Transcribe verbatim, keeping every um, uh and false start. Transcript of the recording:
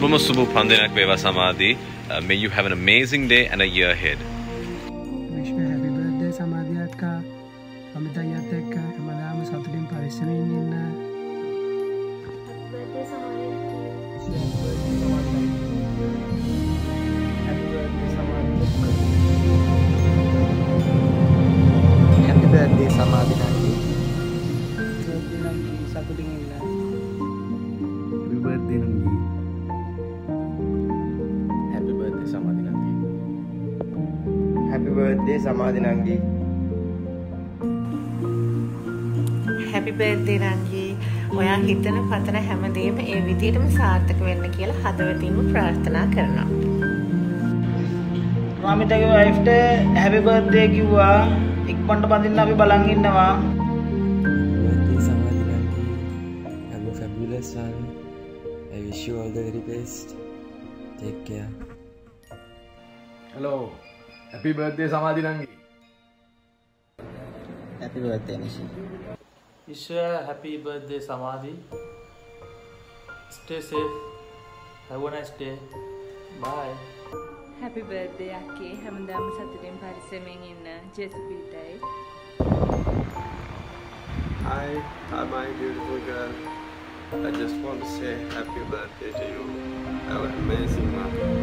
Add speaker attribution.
Speaker 1: Subama Subu Pandinak Veva Samadhi. Uh, may you have an amazing day and a year ahead.
Speaker 2: Wish me happy birthday Samadhi akka. Amita yatek hamadam satutin parisamin inna.
Speaker 3: Birthday Samadhi.
Speaker 2: Happy birthday Samadhi.
Speaker 4: Happy birthday Samadhi Nangi.
Speaker 2: Birthday Nangi satutin inna.
Speaker 4: Happy birthday Nangi.
Speaker 5: Happy birthday Samadhi Nangi.
Speaker 4: Happy birthday Samadhi Nangi.
Speaker 6: Happy birthday Nangi. ඔයා හිතන පතන හැමදේම ඒ විදිහටම සාර්ථක වෙන්න කියලා හදවතින්ම ප්‍රාර්ථනා කරනවා.
Speaker 7: මම හිතගේ වයිෆ්ට happy birthday කිව්වා. ඉක්මනට පදින්න අපි බලන් ඉන්නවා.
Speaker 8: Birthday Samadhi Nangi. Have a fabulous one. I wish you all the very best. Take care.
Speaker 5: Hello. Happy birthday Samadhi Nangi.
Speaker 4: Happy birthday Nishi.
Speaker 9: Wish you a happy birthday Samadhi. Stay safe. Have a nice day. Bye.
Speaker 3: Happy birthday Aki. හැමදාම සතුටින් පරිස්සමෙන් ඉන්න ජෙසුපීටයි.
Speaker 10: Hi, hi my beautiful girl. I just want to say happy birthday to you. Have an amazing one.